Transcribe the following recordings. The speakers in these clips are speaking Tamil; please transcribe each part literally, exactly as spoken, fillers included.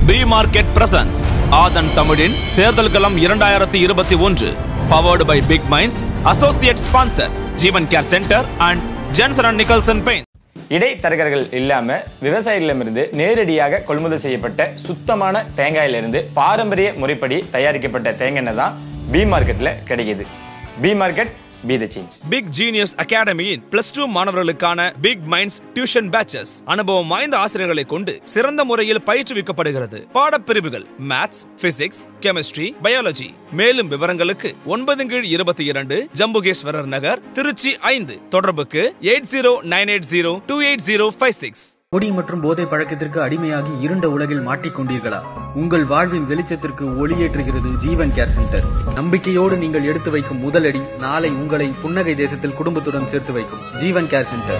B Market presents ஆதன் தமிழின் தேர்தல் களம் இரண்டாயிரத்து இருபத்தி ஒன்று powered by Big Minds, associate sponsor Jeevan care centre and Johnson and Nicholson Paint. இடைத்தரகர்கள் இல்லாம விவசாயிகளிடமிருந்து நேரடியாக கொள்முதல் செய்யப்பட்ட சுத்தமான தேங்காயிலிருந்து பாரம்பரிய முறைப்படி தயாரிக்கப்பட்ட தேங்காய் எண்ணெய் தான் B Marketல கிடைக்குது. B Market, be the change. Big Genius Academy in plus two மாணவர்களுக்கான Big Minds டியூஷன் பேட்சஸ் அனுபவம் வாய்ந்த ஆசிரியர்களை கொண்டு சிறந்த முறையில் பயிற்றுவிக்கப்படுகிறது. பாடப்பிரிவுகள் மேத்ஸ், பிசிக்ஸ், கெமிஸ்ட்ரி, பயாலஜி. மேலும் விவரங்களுக்கு ஒன்பது கீழ் இருபத்தி இரண்டு ஜம்புகேஸ்வரர் நகர், திருச்சி ஐந்து. தொடர்புக்கு eight zero nine eight zero two eight zero five six. குடி மற்றும் போதை பழக்கத்திற்கு அடிமையாகி இருண்ட உலகில் மாட்டிக்கொண்டீர்களா? உங்கள் வாழ்வின் வெளிச்சத்திற்கு ஒளியேற்றுகிறது ஜீவன் கேர் சென்டர். நம்பிக்கையோடு நீங்கள் எடுத்து வைக்கும் முதலடி நாளை உங்களை புன்னகை தேசத்தில் குடும்பத்துடன் சேர்த்து வைக்கும். Jeevan care centre.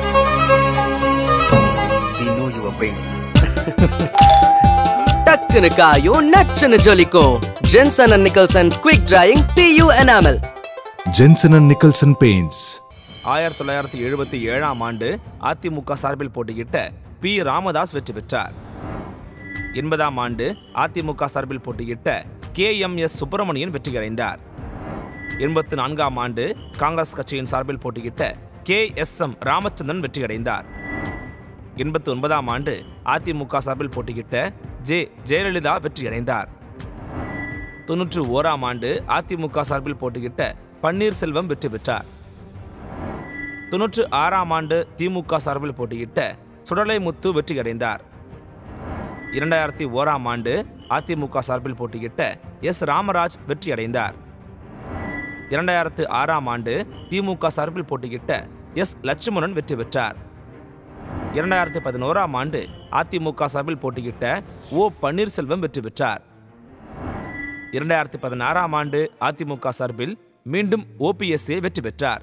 We know your pain. டக்குனு காயும் நச்சுன்னு ஜொலிக்கும். Johnson and Nicholson Quick Drying P U Enamel. Johnson and Nicholson Paints. ஆயிரத்தி தொள்ளாயிரத்தி எழுபத்தி ஏழாம் ஆண்டு அதிமுக சார்பில் போட்டியிட்ட பி ராமதாஸ் வெற்றி பெற்றார். எண்பதாம் ஆண்டு அதிமுக சார்பில் போட்டியிட்ட கே எம் எஸ் சுப்பிரமணியன் வெற்றியடைந்தார். எண்பத்தி நான்காம் ஆண்டு காங்கிரஸ் கட்சியின் சார்பில் போட்டியிட்ட கே எஸ் எம் ராமச்சந்திரன் வெற்றியடைந்தார். எண்பத்தி ஒன்பதாம் ஆண்டு அதிமுக சார்பில் போட்டியிட்ட ஜே ஜெயலலிதா வெற்றியடைந்தார். தொன்னூற்றி ஓராம் ஆண்டு அதிமுக சார்பில் போட்டியிட்ட பன்னீர்செல்வம் வெற்றி பெற்றார். தொன்னூற்று ஆறாம் ஆண்டு திமுக சார்பில் போட்டியிட்ட சுடலைமுத்து வெற்றியடைந்தார். இரண்டாயிரத்தி ஓராம் ஆண்டு அதிமுக சார்பில் போட்டியிட்ட எஸ் ராமராஜ் வெற்றியடைந்தார். இரண்டாயிரத்து ஆறாம் ஆண்டு திமுக சார்பில் போட்டியிட்ட எஸ் லட்சுமணன் வெற்றி பெற்றார். இரண்டாயிரத்தி பதினோராம் ஆண்டு அதிமுக சார்பில் போட்டியிட்ட ஓ பன்னீர்செல்வம் வெற்றி பெற்றார். இரண்டாயிரத்தி பதினாறாம் ஆண்டு அதிமுக சார்பில் மீண்டும் ஓபிஎஸ்ஏ வெற்றி பெற்றார்.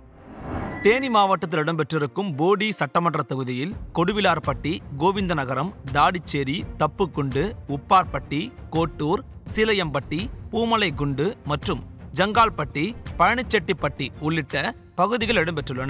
தேனி மாவட்டத்தில் இடம்பெற்றிருக்கும் போடி சட்டமன்ற தொகுதியில் கொடுவிலார்பட்டி, கோவிந்தநகரம், தாடிச்சேரி, தப்புக்குண்டு, உப்பார்பட்டி, கோட்டூர், சீலையம்பட்டி, பூமலைகுண்டு மற்றும் ஜங்கால்பட்டி, பழனிச்செட்டிப்பட்டி உள்ளிட்ட பகுதிகள் இடம்பெற்றுள்ளன.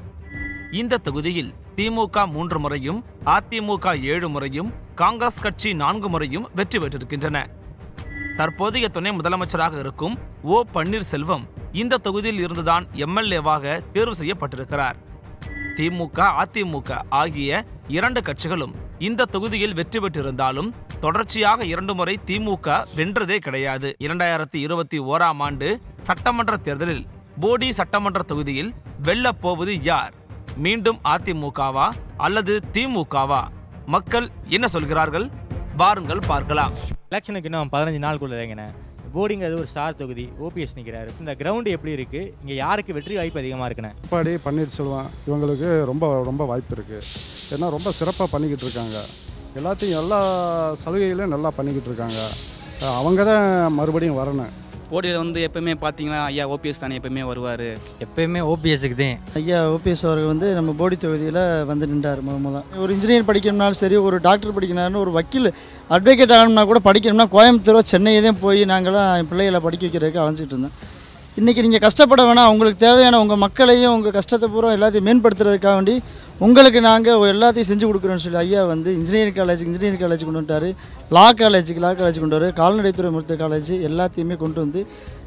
இந்த தொகுதியில் திமுக மூன்று முறையும், அதிமுக ஏழு முறையும், காங்கிரஸ் கட்சி நான்கு முறையும் வெற்றி பெற்றிருக்கின்றன. தற்போதைய துணை முதலமைச்சராக இருக்கும் ஓ பன்னீர்செல்வம் இந்த தொகுதியில் இருந்துதான் எம்எல்ஏவாக தேர்வு செய்யப்பட்டிருக்கிறார். திமுக, அதிமுக ஆகிய இரண்டு கட்சிகளும் இந்த தொகுதியில் வெற்றி பெற்றிருந்தாலும் தொடர்ச்சியாக இரண்டு முறை திமுக வென்றதே கிடையாது. இரண்டாயிரத்தி இருபத்தி ஓராம் ஆண்டு சட்டமன்ற தேர்தலில் போடி சட்டமன்ற தொகுதியில் வெல்லப் போவது யார்? மீண்டும் அதிமுகவா அல்லது திமுகவா? மக்கள் என்ன சொல்கிறார்கள்? வாருங்கள் பார்க்கலாம். எலெக்ஷனுக்கு இன்னும் பதினஞ்சு நாளுக்குள்ள இல்லைங்கண்ணே. போடிங்கிறது ஒரு ஸ்டார் தொகுதி, ஓபிஎஸ் நிற்கிறாரு. இந்த கிரவுண்டு எப்படி இருக்கு? இங்கே யாருக்கு வெற்றி வாய்ப்பு அதிகமாக இருக்குண்ணே? எடப்பாடி, பன்னீர்செல்வம் இவங்களுக்கு ரொம்ப ரொம்ப வாய்ப்பு இருக்கு. ஏன்னா ரொம்ப சிறப்பாக பண்ணிக்கிட்டு இருக்காங்க. எல்லாத்தையும் எல்லா சலுகைகளையும் நல்லா பண்ணிக்கிட்டு இருக்காங்க. அவங்க தான் மறுபடியும் வரணும். போடியில் வந்து எப்பவுமே பார்த்தீங்கன்னா ஐயா ஓபிஎஸ் தானே எப்பவுமே வருவார். எப்பயுமே ஓபிஎஸ்க்கு தான். ஐயா ஓபிஎஸ் அவர்கள் வந்து நம்ம போடி தொகுதியில் வந்து நின்றார். முதல் ஒரு இன்ஜினியர் படிக்கணும்னாலும் சரி, ஒரு டாக்டர் படிக்கணும்னு, ஒரு வக்கீல் அட்வொகேட் ஆகணும்னா கூட படிக்கணும்னா கோயம்புத்தூரோ சென்னையே தான் போய் நாங்களாம் என் பிள்ளைகளை படிக்க வைக்கிறதுக்கு அலைஞ்சிட்டு இருந்தோம். இன்றைக்கி நீங்கள் கஷ்டப்பட வேணாம், உங்களுக்கு தேவையான உங்கள் மக்களையும் உங்கள் கஷ்டத்தை பூரா எல்லாத்தையும் மேம்படுத்துறதுக்காக வேண்டி உங்களுக்கு நாங்கள் எல்லாத்தையும் செஞ்சு கொடுக்குறோன்னு சொல்லி ஐயா வந்து இன்ஜினியரிங் காலேஜ் இன்ஜினியரிங் காலேஜ் கொண்டு வந்துட்டார். லா காலேஜுக்கு லா காலேஜ் கொண்டு வர, கால்நடைத்துறை மருத்துவ காலேஜ் எல்லாத்தையுமே கொண்டு வந்து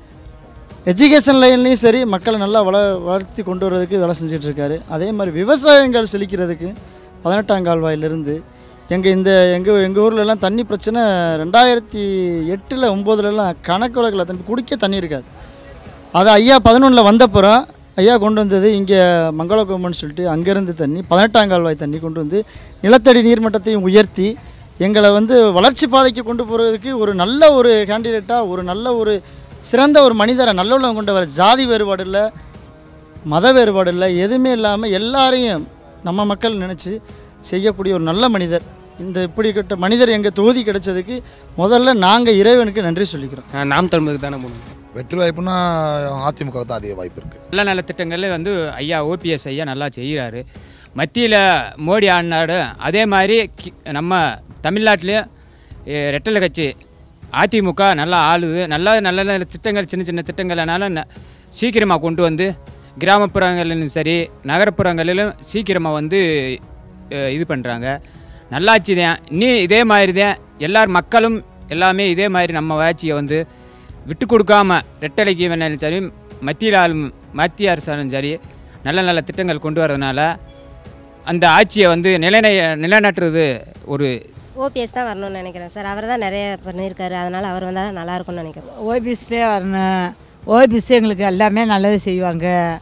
எஜுகேஷன் லைன்லேயும் சரி மக்களை நல்லா வள வளர்த்தி கொண்டு வரதுக்கு வேலை செஞ்சிட்ருக்காரு. அதே மாதிரி விவசாயங்கள் செழிக்கிறதுக்கு பதினெட்டாம் கால்வாயிலிருந்து எங்கள் இந்த எங்கள் எங்கள் ஊர்லெலாம் தண்ணி பிரச்சனை ரெண்டாயிரத்தி எட்டில் ஒம்போதுலலாம் கணக்குலகில் தண்ணி குடிக்க தண்ணி இருக்காது. அது ஐயா பதினொன்றில் வந்தப்புறம் ஐயா கொண்டு வந்தது இங்கே மங்களகோமன்னு சொல்லிட்டு அங்கேருந்து தண்ணி பதினெட்டாம் கால்வாய் தண்ணி கொண்டு வந்து நிலத்தடி நீர்மட்டத்தையும் உயர்த்தி எங்களை வந்து வளர்ச்சி பாதைக்கு கொண்டு போகிறதுக்கு ஒரு நல்ல ஒரு கேண்டிடேட்டாக, ஒரு நல்ல ஒரு சிறந்த ஒரு மனிதரை நல்லுள்ளம் கொண்டு வர, ஜாதி வேறுபாடு இல்லை, மத வேறுபாடு இல்லை, எதுவுமே இல்லாமல் எல்லாரையும் நம்ம மக்கள் நினச்சி செய்யக்கூடிய ஒரு நல்ல மனிதர். இந்த இப்படிப்பட்ட மனிதர் எங்கள் தொகுதி கிடைச்சதுக்கு முதல்ல நாங்கள் இறைவனுக்கு நன்றி சொல்லிக்கிறோம். நாம் தமிழுக்கு தானே போகணும். வெற்றி வாய்ப்புனா அதிமுக தான் அதிக வாய்ப்பு இருக்குது. நல்ல நல்ல திட்டங்களில் வந்து ஐயா ஓபிஎஸ் ஐயா நல்லா செய்கிறாரு. மத்தியில் மோடி ஆனாடு அதே மாதிரி நம்ம தமிழ்நாட்டிலையும் ரெட்டலை கட்சி அதிமுக நல்லா ஆளுது. நல்லா நல்ல நல்ல திட்டங்கள், சின்ன சின்ன திட்டங்கள்னால சீக்கிரமாக கொண்டு வந்து கிராமப்புறங்களிலும் சரி நகர்ப்புறங்களிலும் சீக்கிரமாக வந்து இது பண்ணுறாங்க. நல்லாச்சு தான். நீ இதே மாதிரி தான் எல்லார் மக்களும் எல்லாமே இதே மாதிரி நம்ம ஆட்சியை வந்து விட்டு கொடுக்காம ரெட்டலைக்கு வேணாலும் சரி மத்தியில் ஆளும் மத்திய அரசாலும் சரி நல்ல நல்ல திட்டங்கள் கொண்டு வரதுனால அந்த ஆட்சியை வந்து நிலைநை நிலைநாட்டுறது ஒரு ஓபிஎஸ் தான் வரணும்னு நினைக்கிறேன் சார். அவர் தான் நிறைய பண்ணியிருக்காரு, அதனால் அவர் வந்தால் நல்லா இருக்கும்னு நினைக்கிறேன். ஓபிஎஸ்தே வரணும். ஓபிஎஸ் எங்களுக்கு எல்லாமே நல்லது செய்வாங்க.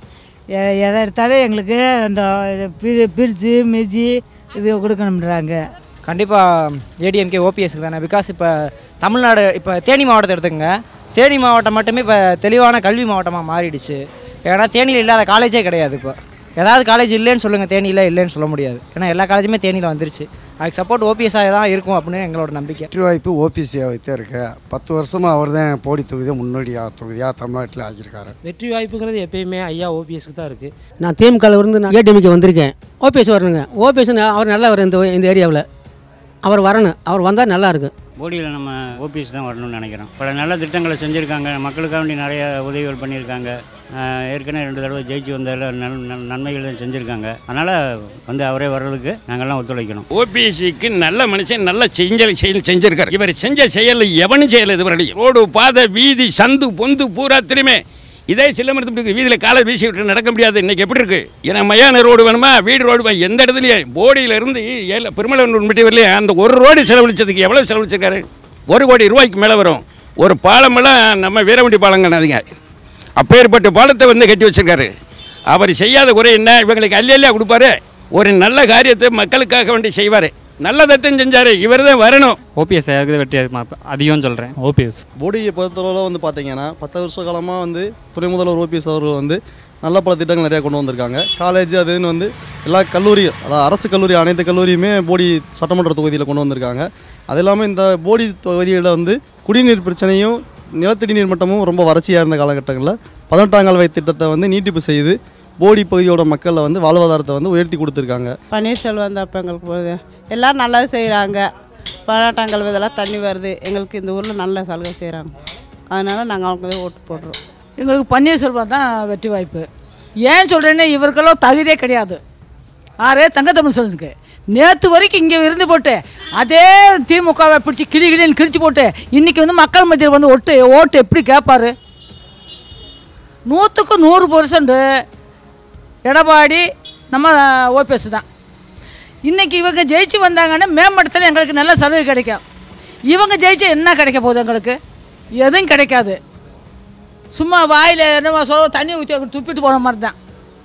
எதை எடுத்தாலும் எங்களுக்கு அந்த பிரிட்ஜு மிர்ஜி இது கொடுக்கணுன்றாங்க. கண்டிப்பாக ஏடிஎம்கே ஓபிஎஸ்க்கு தானே. பிகாஸ் இப்போ தமிழ்நாடு இப்போ தேனி மாவட்டத்தை எடுத்துக்கங்க. தேனி மாவட்டம் மட்டுமே இப்போ தெளிவான கல்வி மாவட்டமாக மாறிடுச்சு. ஏன்னா தேனியில் இல்லாத காலேஜே கிடையாது. இப்போ ஏதாவது காலேஜ் இல்லைன்னு சொல்லுங்கள், தேனியில் இல்லைன்னு சொல்ல முடியாது. ஏன்னா எல்லா காலேஜுமே தேனியில் வந்துருச்சு. அதுக்கு சப்போர்ட் ஓபிஎஸ்ஸாக தான் இருக்கும் அப்படின்னு எங்களோட நம்பிக்கை. வெற்றி வாய்ப்பு ஓபிஎஸ்ஸாகவே இருக்கு. பத்து வருஷமாக அவர் தான் போடி தொகுதியை முன்னோடியாக தொகுதியாக தமிழ்நாட்டில் ஆகியிருக்காரு. வெற்றி வாய்ப்புங்கிறது எப்பயுமே ஐயா ஓபிஎஸ்க்கு தான் இருக்குது. நான் திமுகவில் இருந்து நான் ஏடிஎம்கே வந்திருக்கேன். ஓபிஎஸ் வரணுங்க. ஓபிஎஸ் அவர் நல்லா வரும் இந்த இந்த ஏரியாவில். அவர் வரணும். அவர் வந்தால் நல்லா இருக்கும். போடியில் நம்ம ஓபிஎஸ் தான் வரணும்னு நினைக்கிறோம். பல நல்ல திட்டங்களை செஞ்சுருக்காங்க, மக்களுக்காக வேண்டி நிறைய உதவிகள் பண்ணியிருக்காங்க. ஏற்கனவே ரெண்டு தடவை ஜெயிச்சு வந்ததில் நல் நன்மைகள் செஞ்சுருக்காங்க. அதனால் வந்து அவரே வர்றதுக்கு நாங்கள்லாம் ஒத்துழைக்கணும். ஓபிஎஸ்சிக்கு நல்ல மனுஷன் நல்ல செஞ்சல் செயல் செஞ்சுருக்கார். இவர் செஞ்ச செயல் எவனும் செய்யலை. இதுவரை ரோடு பாதை வீதி சந்து பொந்து பூராத்திலுமே இதே சிலமரத்து வீதியில் காலை வீசி விட்டு நடக்க முடியாது. இன்றைக்கி எப்படி இருக்குது? ஏன்னா மயான ரோடு வேணுமா, வீடு ரோடு வேணும், எந்த இடத்துலையும் போடியிலேருந்து ஏழு பெருமளவன் பட்டி வரலையே அந்த ஒரு ரோடு செலவழிச்சதுக்கு எவ்வளோ செலவழிச்சிருக்காரு? ஒரு கோடி ரூபாய்க்கு மேலே வரும். ஒரு பாலமெல்லாம் நம்ம வீரவண்டி பாலங்கண்ணாதீங்க, அப்பேற்பட்ட பாலத்தை வந்து கட்டி வச்சிருக்காரு. அவர் செய்யாத குறை என்ன? இவங்களுக்கு அல்லையா கொடுப்பாரு. ஒரு நல்ல காரியத்தை மக்களுக்காக வேண்டி செய்வார். நல்லதத்தையும் செஞ்சார். இவர் தான் வரணும். ஓபிஎஸ் வெற்றி அதிகம் சொல்கிறேன். ஓபிஎஸ் போடியை பொறுத்தளவில் வந்து பார்த்தீங்கன்னா பத்து வருஷ காலமாக வந்து துணை முதல்வர் ஓபிஎஸ் அவர்கள் வந்து நல்ல பல திட்டங்கள் நிறையா கொண்டு வந்திருக்காங்க. காலேஜ் அதுன்னு வந்து எல்லா கல்லூரியும், அதாவது அரசு கல்லூரி அனைத்து கல்லூரியுமே போடி சட்டமன்ற தொகுதியில் கொண்டு வந்திருக்காங்க. அது இல்லாமல் இந்த போடி தொகுதியில் வந்து குடிநீர் பிரச்சனையும் நிலத்தடி நீர் மட்டமும் ரொம்ப வறட்சியாக இருந்த காலகட்டங்களில் பதினெட்டாம் கால்வாய் திட்டத்தை வந்து நீட்டிப்பு செய்து போடி பகுதியோட மக்களை வந்து வாழ்வாதாரத்தை வந்து உயர்த்தி கொடுத்துருக்காங்க. பன்னீர்செல்வம் வந்து அப்போ எங்களுக்கு போகுது எல்லோரும் நல்லா செய்கிறாங்க. பதினெட்டாம் கால்வாய் இதெல்லாம் தண்ணி வருது. எங்களுக்கு இந்த ஊரில் நல்ல சலுகை செய்கிறாங்க. அதனால் நாங்கள் அவங்களுக்கு ஓட்டு போடுறோம். எங்களுக்கு பன்னீர்செல்வம் தான் வெற்றி வாய்ப்பு. ஏன் சொல்கிறேன்னா இவர்களும் தகுதியே கிடையாது. ஆறே தங்கத்தமிழ் சொல்லுங்க நேற்று வரைக்கும் இங்கே இருந்து போட்டு அதே திமுகவை பிடிச்சி கிளி கிளின்னு கிழிச்சு போட்டு இன்றைக்கி வந்து மக்கள் மத்தியில் வந்து ஒட்டு ஓட்டு எப்படி கேட்பார்? நூற்றுக்கு நூறு பர்சன்ட்டு எடப்பாடி நம்ம ஓபிஎஸ் தான். இன்றைக்கி இவங்க ஜெயிச்சு வந்தாங்கன்னா மேம்படுத்தல எங்களுக்கு நல்ல சலுகை கிடைக்கும். இவங்க ஜெயிச்சு என்ன கிடைக்க போகுது? எங்களுக்கு எதுவும் கிடைக்காது. சும்மா வாயில் என்ன சொல்ல தண்ணி ஊற்றி துப்பிட்டு போன மாதிரி தான்.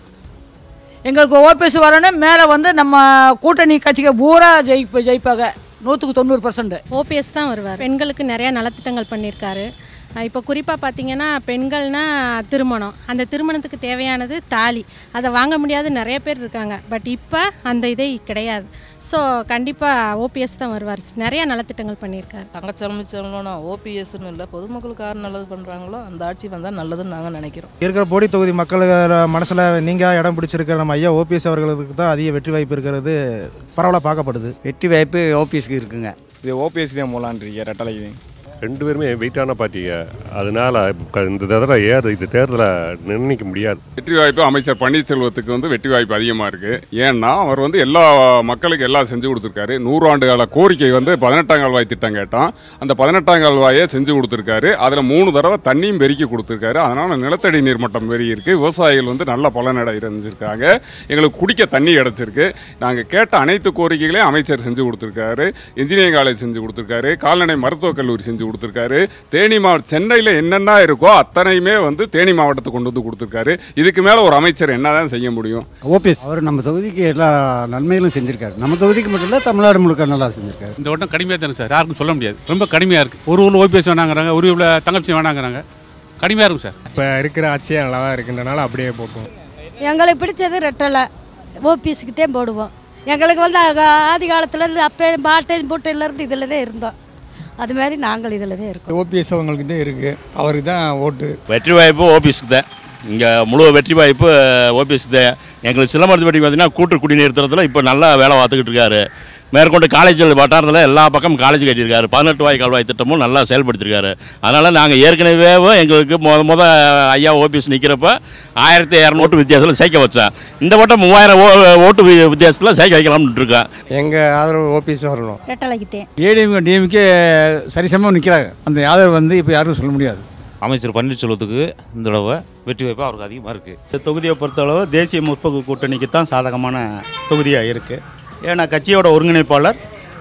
எங்களுக்கு ஓபிஎஸ் வரணும். மேலே வந்து நம்ம கூட்டணி கட்சிக்கு பூரா ஜெயிப்ப ஜெயிப்பாங்க நூற்றுக்கு தொண்ணூறு பர்சன்ட். ஓபிஎஸ் தான் வருவார். பெண்களுக்கு நிறையா நலத்திட்டங்கள் பண்ணியிருக்காரு. இப்போ குறிப்பாக பார்த்தீங்கன்னா பெண்கள்னால் திருமணம், அந்த திருமணத்துக்கு தேவையானது தாலி, அதை வாங்க முடியாது நிறைய பேர் இருக்காங்க. பட் இப்போ அந்த இதே கிடையாது. ஸோ கண்டிப்பாக ஓபிஎஸ் தான் வருவார். நிறையா நலத்திட்டங்கள் பண்ணியிருக்காரு. தங்கச்செல்வி செல்வம்னா ஓபிஎஸ்ன்னு இல்லை, பொதுமக்களுக்கு யார் நல்லது பண்ணுறாங்களோ அந்த ஆட்சி வந்தால் நல்லதுன்னு நாங்கள் நினைக்கிறோம். இருக்கிற போடி தொகுதி மக்கள் மனசில் நீங்கள் இடம் பிடிச்சிருக்கிற நம்ம ஐயா ஓபிஎஸ் அவர்களுக்கு தான் அதிக வெற்றி வாய்ப்பு இருக்கிறது பரவலாக பார்க்கப்படுது. வெற்றி வாய்ப்பு ஓபிஎஸ்க்கு இருக்குங்க. இது ஓபிஎஸ் தான் மூலான்றீங்க ரெட்டலைக்கு ரெண்டு பேருமே வெயிட்டான பார்ட்டிங்க. அதனால் இந்த தடவை ஏறு இந்த தேர்தலை நிர்ணயிக்க முடியாது. வெற்றி வாய்ப்பு அமைச்சர் பன்னீர்செல்வத்துக்கு வந்து வெற்றி வாய்ப்பு அதிகமாக இருக்குது. ஏன்னா அவர் வந்து எல்லா மக்களுக்கு எல்லாம் செஞ்சு கொடுத்துருக்காரு. நூறாண்டு கால கோரிக்கை வந்து பதினெட்டாம் கால்வாய் திட்டம் கேட்டான். அந்த பதினெட்டாம் கால்வாயை செஞ்சு கொடுத்துருக்காரு. அதில் மூணு தடவை தண்ணியும் பெருக்கி கொடுத்துருக்காரு. அதனால் நிலத்தடி நீர் மட்டம் பெருகி இருக்குது. விவசாயிகள் வந்து நல்ல பலனடை இருந்துருக்காங்க. எங்களுக்கு குடிக்க தண்ணி கிடச்சிருக்கு. நாங்கள் கேட்ட அனைத்து கோரிக்கைகளையும் அமைச்சர் செஞ்சு கொடுத்துருக்காரு. இன்ஜினியரிங் காலேஜ் செஞ்சு கொடுத்துருக்காரு. கால்நடை மருத்துவக் கல்லூரி செஞ்சு கொடுத்துருக்காரு. தேனி மாவட்டம் சென்னையில் என்னென்ன இருக்கோ அத்தனையுமே வந்து தேனி மாவட்டத்துக்கு கொண்டு வந்து கொடுத்துருக்காரு. இதுக்கு மேலே ஒரு அமைச்சர் என்னதான் செய்ய முடியும்? ஓபிஎஸ் அவர் நம்ம தொகுதிக்கு எல்லா நன்மைகளும் செஞ்சிருக்காரு. நம்ம தொகுதிக்கு மட்டும் இல்லை, தமிழ்நாடு முழுக்க நல்லா செஞ்சிருக்காரு. இந்த வட்டம் கடுமையாக தானே சார், யாருக்கும் சொல்ல முடியாது. ரொம்ப கடுமையாக இருக்குது. ஒரு ஊரில் ஓபிஎஸ் வேணாங்கிறாங்க, ஒரு ஊரில் தங்கச்சி வேணாங்கிறாங்க. கடுமையாக இருக்கும் சார். இப்போ இருக்கிற ஆட்சியே நல்லா தான் இருக்குன்றனால அப்படியே போட்டோம். எங்களுக்கு பிடிச்சது ரெட்டலை ஓபிஎஸ்க்கு தான் போடுவோம். எங்களுக்கு வந்து ஆதி காலத்துலேருந்து அப்போ பாட்டை பூட்டையிலேருந்து இதில் தான் இருந்தோம். அது மாதிரி நாங்கள் இதில் தான் இருக்கோம். ஓபிஎஸ் அவங்களுக்கு தான் இருக்குது, அவருக்கு தான் ஓட்டு. வெற்றி வாய்ப்பு ஓபிஎஸ்க்கு தான். இங்கே முழு வெற்றி வாய்ப்பு ஓபிஎஸ்க்கு தான். எங்களுக்கு சிலம்பரத்து பட்டி பார்த்தீங்கன்னா கூட்டு குடிநீர் தரத்தில் இப்போ நல்லா வேலை பார்த்துக்கிட்டு இருக்காரு. மேற்கொண்டு காலேஜில் வட்டாரத்தில் எல்லா பக்கம் காலேஜ் கட்டியிருக்காரு. பதினெட்டு வாய் கால்வாய் திட்டமும் நல்லா செயல்படுத்தியிருக்காரு. அதனால் நாங்கள் ஏற்கனவே எங்களுக்கு முத முத ஐயா ஓபிஎஸ் நிற்கிறப்ப ஆயிரத்தி இரநூறு ஓட்டு வித்தியாசத்தில் சேர்க்க வச்சேன். இந்த வட்டம் மூவாயிரம் ஓ ஓட்டு வித்தியாசத்தில் சேர்க்க வைக்கலாம்னு இருக்கேன். எங்கள் ஆதரவு ஓபிஎஸ் வரணும். ரெட்டலைக்கிட்டேன் ஏடிஎம்கே டிஎம்கே சரிசமமாக நிற்கிறாங்க. அந்த ஆதரவு வந்து இப்போ யாரும் சொல்ல முடியாது. அமைச்சர் பன்னீர்செல்வத்துக்கு இந்த தடவை வெற்றி வாய்ப்பு அவருக்கு அதிகமாக இருக்குது. இந்த தொகுதியை பொறுத்தளவு தேசிய முற்போக்கு கூட்டணிக்கு தான் சாதகமான தொகுதியாக இருக்குது. ஏன்னா கட்சியோட ஒருங்கிணைப்பாளர்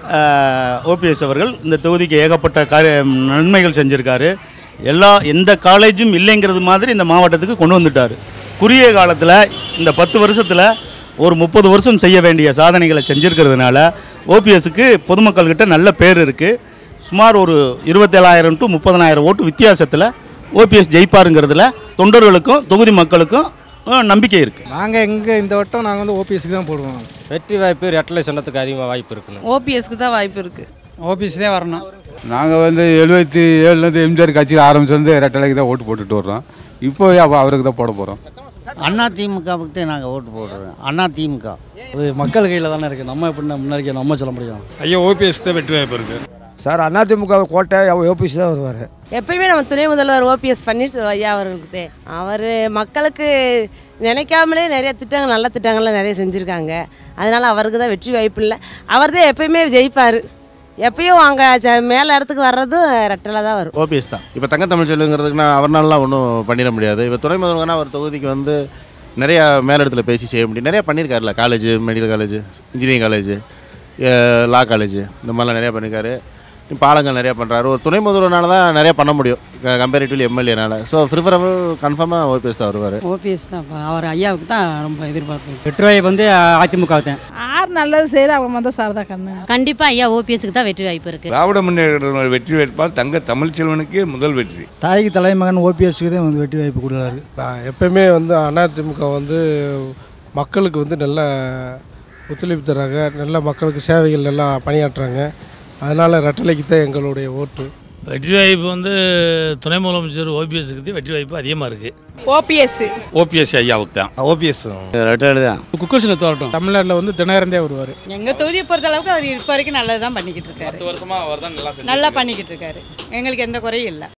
ஓபிஎஸ் அவர்கள் இந்த தொகுதிக்கு ஏகப்பட்ட காரிய நன்மைகள் செஞ்சுருக்காரு. எல்லா எந்த காலேஜும் இல்லைங்கிறது மாதிரி இந்த மாவட்டத்துக்கு கொண்டு வந்துட்டார். குறுகிய காலத்தில் இந்த பத்து வருஷத்தில் ஒரு முப்பது வருஷம் செய்ய வேண்டிய சாதனைகளை செஞ்சுருக்கிறதுனால ஓபிஎஸ்க்கு பொதுமக்கள்கிட்ட நல்ல பேர் இருக்குது. சுமார் ஒரு இருபத்தேழாயிரம் டு முப்பதனாயிரம் ஓட்டு வித்தியாசத்தில் ஓபிஎஸ் ஜெயிப்பாருங்கிறதுல தொண்டர்களுக்கும் தொகுதி மக்களுக்கும் நம்பிக்கை இருக்குது. நாங்கள் எங்கே இந்த வட்டம் நாங்கள் வந்து ஓபிஎஸ்க்கு தான் போடுவோம். வெற்றி வாய்ப்பு ரெட்டலை செல்லத்துக்கு அதிகமாக வாய்ப்பு இருக்குன்னு. ஓபிஎஸ்க்கு தான் வாய்ப்பு இருக்குது. ஓபிஎஸ் தான் வரணும். நாங்கள் வந்து எழுபத்தி ஏழுலேருந்து எம்ஜிஆர் கட்சியில் ஆரம்பிச்சு வந்து ரெட்டலைக்கு தான் ஓட்டு போட்டுட்டு வர்றோம். இப்போ அவருக்கு தான் போட போகிறோம். அண்ணா திமுகவுக்கு தான் நாங்கள் ஓட்டு போடுறோம். அண்ணா திமுக அது மக்கள் கையில் தானே இருக்குது. நம்ம எப்படி முன்னாடி நம்ம சொல்ல முடியும். ஐயா ஓபிஎஸ் தான் வெற்றி வாய்ப்பு இருக்குது சார். அதிமுக கோட்டை ஓபிஎஸ் தான் வருவார். எப்பயுமே நம்ம துணை முதல்வர் ஓபிஎஸ் பன்னீர்செல்வம் ஐயா அவர்களுக்கு அவர் மக்களுக்கு நினைக்காமலே நிறைய திட்டங்கள் நல்ல திட்டங்கள்லாம் நிறைய செஞ்சுருக்காங்க. அதனால் அவருக்கு தான் வெற்றி வாய்ப்பு இல்லை. அவர் தான் எப்பயுமே ஜெயிப்பார். எப்பயும் அங்கே மேலே இடத்துக்கு வர்றதும் ரெட்டலை தான் வரும். ஓபிஎஸ் தான். இப்போ தங்க தமிழ் செல்லுங்கிறதுக்கு நான் அவர்னாலாம் ஒன்றும் பண்ணிட முடியாது. இப்போ துணை முதல்வர்னா அவர் தொகுதிக்கு வந்து நிறையா மேலிடத்தில் பேசி செய்ய முடியும். நிறையா பண்ணியிருக்காருல. College, medical college, engineering college, law college, இந்த மாதிரிலாம் நிறையா பண்ணியிருக்காரு. பாலங்கள் நிறையா பண்ணுறாரு. ஒரு துணை முதல்வனால தான் நிறையா பண்ண முடியும் கம்பேரிட்டிவ்லி எம்எல்ஏனால. ஸோ ப்ரிஃபரபிள் கன்ஃபார்மாக ஓபிஎஸ் தான் வருவார். ஓபிஎஸ் தான் அவர் ஐயாவுக்கு தான் ரொம்ப எதிர்பார்ப்பு. வெற்றி வாய்ப்பு வந்து அதிமுக தான். யார் நல்லது செய்கிற அவங்க வந்து சாரதா கண்ணு. கண்டிப்பாக ஐயா ஓபிஎஸ்க்கு தான் வெற்றி வாய்ப்பு இருக்குது. திராவிட முன்னேற்ற வெற்றி வேட்பாளர் தங்க தமிழ்ச்செல்வனுக்கு முதல் வெற்றி. தாய்க்கு தலைமகன் ஓபிஎஸ்க்கு தான் வந்து வெற்றி வாய்ப்பு கொடுத்தாரு. எப்பயுமே வந்து அதிமுக வந்து மக்களுக்கு வந்து நல்ல ஒத்துழைப்பு தர்றாங்க. நல்ல மக்களுக்கு சேவைகள் நல்லா பணியாற்றுறாங்க. அதனால் ரெட்டலைக்கு தான் எங்களுடைய ஓட்டு. வெற்றி வாய்ப்பு வந்து துணை முதலமைச்சர் ஓபிஎஸ்க்கு தான் வெற்றி வாய்ப்பு அதிகமாக இருக்குது. ஓபிஎஸ் ஓபிஎஸ் ஐயாவுக்கு தான். ஓபிஎஸ் ரெட்டலை தான். குக்கர்ஸில் தோட்டம் தமிழ்நாட்டில் வந்து தினகரந்தே வருவார். எங்கள் தொகுதியை பொறுத்த அளவுக்கு அவர் இப்போ வரைக்கும் நல்லது தான் பண்ணிக்கிட்டு இருக்காரு. வருஷமாக அவர் தான் நல்லா நல்லா பண்ணிக்கிட்டு இருக்காரு. எங்களுக்கு எந்த குறையும் இல்லை.